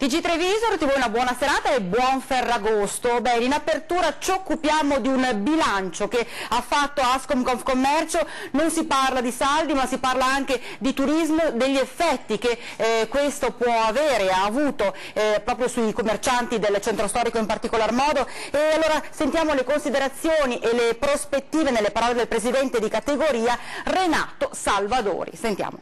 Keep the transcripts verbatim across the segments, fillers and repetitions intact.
T G Treviso, ti vuoi una buona serata e buon Ferragosto. Bene, in apertura ci occupiamo di un bilancio che ha fatto Ascom Confcommercio. Non si parla di saldi, ma si parla anche di turismo, degli effetti che eh, questo può avere, ha avuto eh, proprio sui commercianti del centro storico in particolar modo. E allora sentiamo le considerazioni e le prospettive nelle parole del presidente di categoria Renato Salvadori. Sentiamo.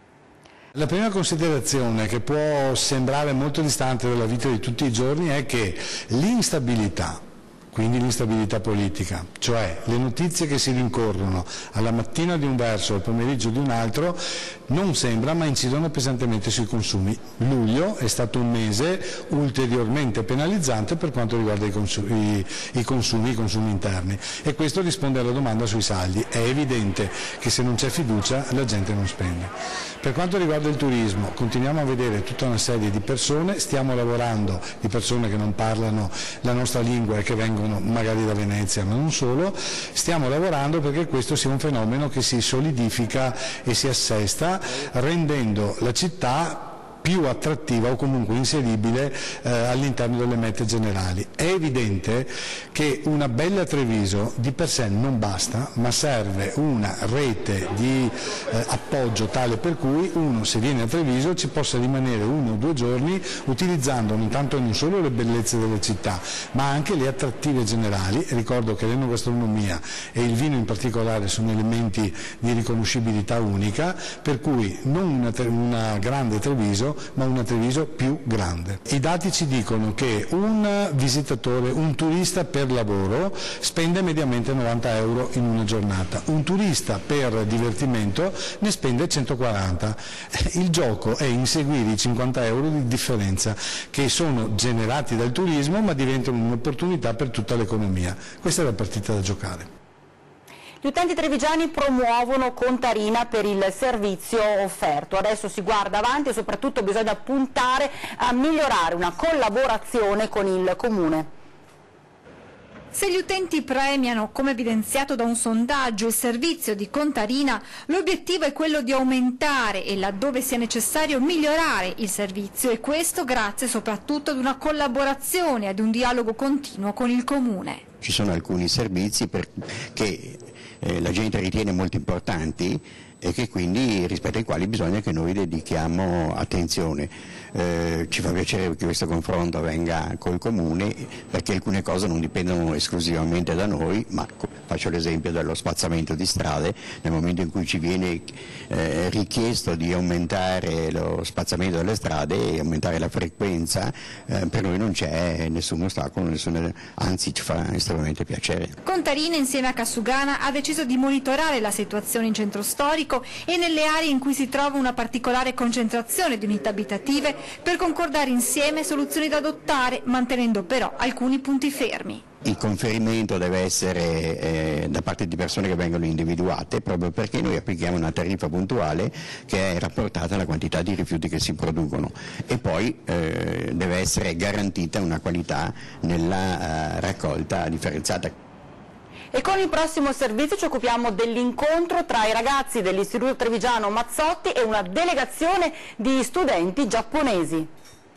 La prima considerazione, che può sembrare molto distante dalla vita di tutti i giorni, è che l'instabilità, quindi l'instabilità politica, cioè le notizie che si rincorrono alla mattina di un verso e al pomeriggio di un altro, non sembra ma incidono pesantemente sui consumi. Luglio è stato un mese ulteriormente penalizzante per quanto riguarda i consumi, i consumi, i consumi interni, e questo risponde alla domanda sui saldi. È evidente che se non c'è fiducia la gente non spende. Per quanto riguarda il turismo, continuiamo a vedere tutta una serie di persone, stiamo lavorando, di persone che non parlano la nostra lingua e che vengono magari da Venezia, ma non solo, stiamo lavorando perché questo sia un fenomeno che si solidifica e si assesta, rendendo la città più attrattiva o comunque inseribile eh, all'interno delle mete generali. È evidente che una bella Treviso di per sé non basta, ma serve una rete di eh, appoggio tale per cui uno, se viene a Treviso, ci possa rimanere uno o due giorni utilizzando non tanto non solo le bellezze delle città, ma anche le attrattive generali. Ricordo che l'enogastronomia e il vino in particolare sono elementi di riconoscibilità unica, per cui non una, una grande Treviso, ma una Treviso più grande. I dati ci dicono che un visitatore, un turista per lavoro spende mediamente novanta euro in una giornata, un turista per divertimento ne spende centoquaranta. Il gioco è inseguire i cinquanta euro di differenza che sono generati dal turismo ma diventano un'opportunità per tutta l'economia. Questa è la partita da giocare. Gli utenti trevigiani promuovono Contarina per il servizio offerto. Adesso si guarda avanti e soprattutto bisogna puntare a migliorare una collaborazione con il Comune. Se gli utenti premiano, come evidenziato da un sondaggio, il servizio di Contarina, l'obiettivo è quello di aumentare e, laddove sia necessario, migliorare il servizio, e questo grazie soprattutto ad una collaborazione, ad un dialogo continuo con il Comune. Ci sono alcuni servizi per, che eh, la gente ritiene molto importanti e che quindi rispetto ai quali bisogna che noi dedichiamo attenzione. Eh, ci fa piacere che questo confronto avvenga col Comune, perché alcune cose non dipendono esclusivamente da noi, ma faccio l'esempio dello spazzamento di strade. Nel momento in cui ci viene eh, richiesto di aumentare lo spazzamento delle strade e aumentare la frequenza, eh, per noi non c'è nessun ostacolo, nessuna, anzi ci fa estremamente piacere. Contarina insieme a Cassugana ha deciso di monitorare la situazione in centro storico e nelle aree in cui si trova una particolare concentrazione di unità abitative, per concordare insieme soluzioni da adottare, mantenendo però alcuni punti fermi. Il conferimento deve essere eh, da parte di persone che vengono individuate, proprio perché noi applichiamo una tariffa puntuale che è rapportata alla quantità di rifiuti che si producono, e poi eh, deve essere garantita una qualità nella eh, raccolta differenziata. E con il prossimo servizio ci occupiamo dell'incontro tra i ragazzi dell'Istituto Trevigiano Mazzotti e una delegazione di studenti giapponesi.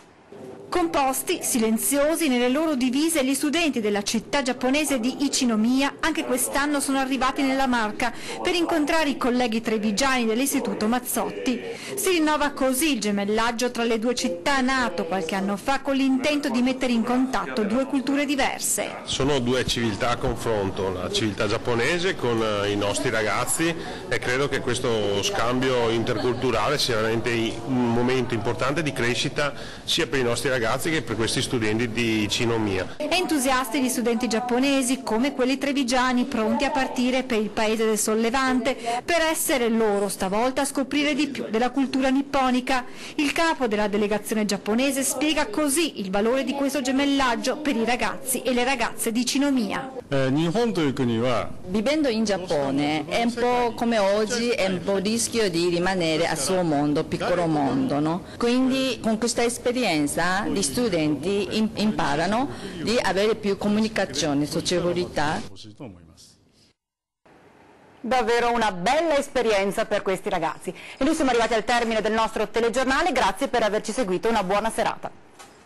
Composti, silenziosi, nelle loro divise, gli studenti della città giapponese di Ichinomiya anche quest'anno sono arrivati nella Marca per incontrare i colleghi trevigiani dell'Istituto Mazzotti. Si rinnova così il gemellaggio tra le due città, nato qualche anno fa con l'intento di mettere in contatto due culture diverse. Sono due civiltà a confronto, la civiltà giapponese con i nostri ragazzi, e credo che questo scambio interculturale sia veramente un momento importante di crescita sia per i nostri ragazzi che per questi studenti di Ichinomiya. Entusiasti gli studenti giapponesi come quelli trevigiani, pronti a partire per il paese del sollevante per essere loro stavolta a scoprire di più della cultura nipponica. Il capo della delegazione giapponese spiega così il valore di questo gemellaggio per i ragazzi e le ragazze di Ichinomiya. Vivendo in Giappone è un po' come oggi, è un po' rischio di rimanere al suo mondo, piccolo mondo, no? Quindi con questa esperienza gli studenti imparano di avere più comunicazione, sociabilità. Davvero una bella esperienza per questi ragazzi. E noi siamo arrivati al termine del nostro telegiornale, grazie per averci seguito, una buona serata.